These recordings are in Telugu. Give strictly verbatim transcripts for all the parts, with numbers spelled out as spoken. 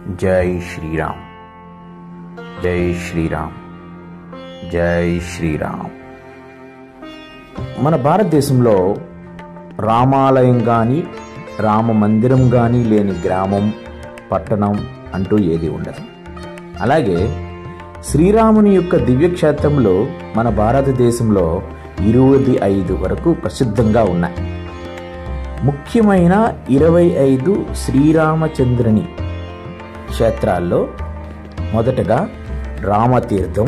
జై శ్రీరామ్, జై శ్రీరామ్, జై శ్రీరామ్. మన భారతదేశంలో రామాలయం కానీ రామ మందిరం కానీ లేని గ్రామం, పట్టణం అంటూ ఏది ఉండదు. అలాగే శ్రీరాముని యొక్క దివ్యక్షేత్రంలో మన భారతదేశంలో ఇరవై ఐదు వరకు ప్రసిద్ధంగా ఉన్నాయి. ముఖ్యమైన ఇరవై ఐదు శ్రీరామచంద్రుని క్షేత్రాల్లో మొదటగా రామతీర్థం,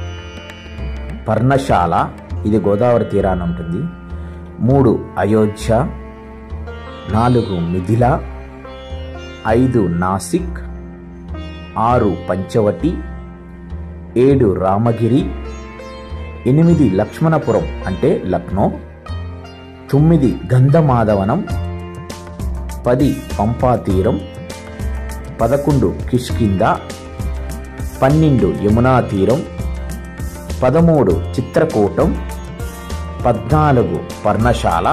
పర్ణశాల, ఇది గోదావరి తీరాన ఉంటుంది. మూడు అయోధ్య, నాలుగు మిథిల, ఐదు నాసిక్, ఆరు పంచవటి, ఏడు రామగిరి, ఎనిమిది లక్ష్మణపురం అంటే లక్నో, తొమ్మిది గంధమాధవనం, పది పంపా తీరం, పదకొండు కిష్కింద, పన్నెండు యమునా తీరం, పదమూడు చిత్రకూటం, పద్నాలుగు పర్ణశాల,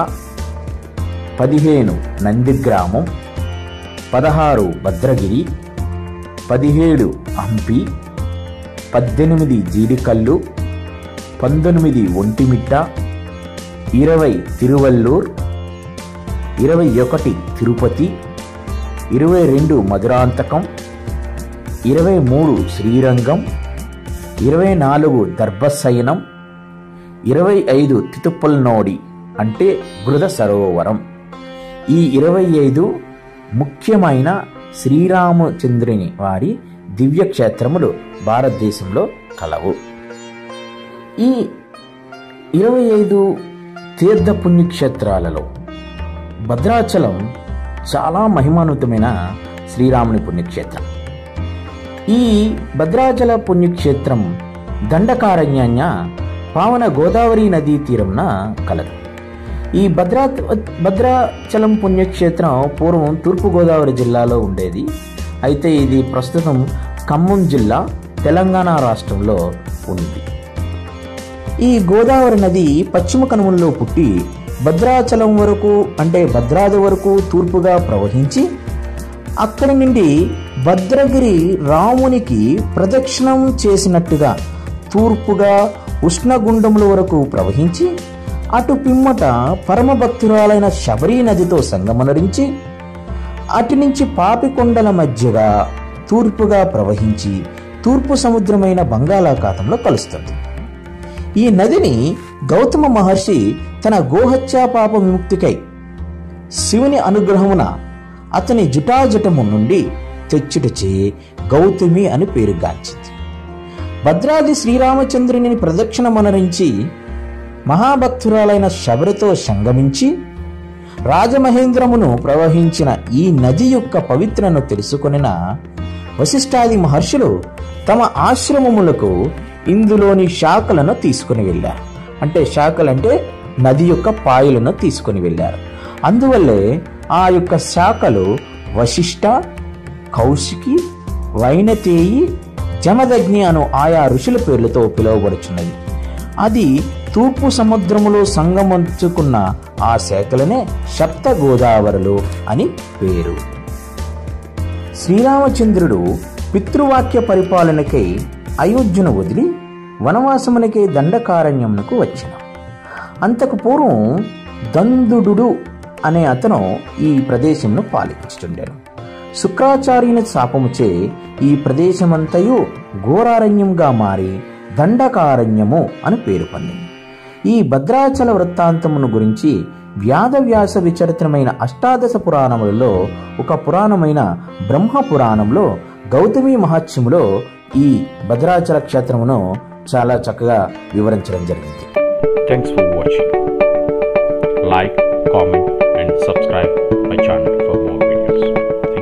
పదిహేను నందిగ్రామం, పదహారు భద్రగిరి, పదిహేడు హంపి, పద్దెనిమిది జీడికల్లు, పంతొమ్మిది ఒంటిమిట్ట, ఇరవై తిరువల్లూర్, ఇరవై ఒకటి తిరుపతి, ఇరవై రెండు మధురాంతకం, ఇరవై మూడు శ్రీరంగం, ఇరవై నాలుగు దర్భశయనం, ఇరవై ఐదు తితుపల్నోడి అంటే బృహద సరోవరం. ఈ ఇరవై ఐదు ముఖ్యమైన శ్రీరామచంద్రుని వారి దివ్యక్షేత్రములు భారతదేశంలో కలవు. ఈ ఇరవై ఐదు తీర్థ పుణ్యక్షేత్రాలలో భద్రాచలం చాలా మహిమాన్వితమైన శ్రీరాముని పుణ్యక్షేత్రం. ఈ భద్రాచల పుణ్యక్షేత్రం దండకారణ్యాన్య పావన గోదావరి నదీ తీరంన కలదు. ఈ భద్రా భద్రాచలం పుణ్యక్షేత్రం పూర్వం తూర్పుగోదావరి జిల్లాలో ఉండేది. అయితే ఇది ప్రస్తుతం ఖమ్మం జిల్లా, తెలంగాణ రాష్ట్రంలో ఉంది. ఈ గోదావరి నది పశ్చిమ కనుమల్లో పుట్టి భద్రాచలం వరకు అంటే భద్రాది వరకు తూర్పుగా ప్రవహించి అక్కడి నుండి భద్రగిరి రామునికి ప్రదక్షిణం చేసినట్టుగా తూర్పుగా ఉష్ణగుండముల వరకు ప్రవహించి అటు పిమ్మట పరమభక్తురాలైన శబరీ నదితో సంగమనరించి అటు నుంచి పాపికొండల మధ్యగా తూర్పుగా ప్రవహించి తూర్పు సముద్రమైన బంగాళాఖాతంలో కలుస్తుంది. ఈ నదిని గౌతమ మహర్షి తన గోహత్యా పాప విముక్తికై శివుని అనుగ్రహమున అతని జటాజటము నుండి తెచ్చుటచే గౌతమి అని పేరుగాంచింది. భద్రాది శ్రీరామచంద్రుని ప్రదక్షిణమనరించి మహాభక్తురాలైన శబరితో సంగమించి రాజమహేంద్రమును ప్రవహించిన ఈ నది యొక్క పవిత్రను తెలుసుకొనిన వశిష్ఠాది మహర్షులు తమ ఆశ్రమములకు ఇందులోని శాఖలను తీసుకుని వెళ్ళారు. అంటే శాఖలంటే నది యొక్క పాయలను తీసుకుని వెళ్ళారు. అందువల్లే ఆ యొక్క శాఖలు వశిష్ఠ, కౌశికి, వైనతేయి, జమదగ్ని అను ఆయా ఋషుల పేర్లతో పిలువబడుచున్నది. అది తూర్పు సముద్రములో సంగమించుకున్న ఆ శాఖలనే సప్త గోదావరులు అని పేరు. శ్రీరామచంద్రుడు పితృవాక్య పరిపాలనకై అయోధ్యను వదిలి వనవాసమునకే దండకారణ్యమునకు వచ్చిన అంతకు పూర్వం దందుడు అనే అతను ఈ ప్రదేశంను పాలించుచుండెను. శుక్రాచార్యుని శాపముచే ఈ ప్రదేశమంతయు ఘోరారణ్యంగా మారి దండకారణ్యము అని పేరు పొందింది. ఈ భద్రాచల వృత్తాంతమును గురించి వ్యాధవ్యాస విచరిత్రమైన అష్టాదశ పురాణములలో ఒక పురాణమైన బ్రహ్మ పురాణంలో గౌతమి మహాత్మ్యములో ఈ భద్రాచల క్షేత్రమును చాలా చక్కగా వివరించడం జరిగింది. Thanks for watching. Like, comment and subscribe my channel for more videos.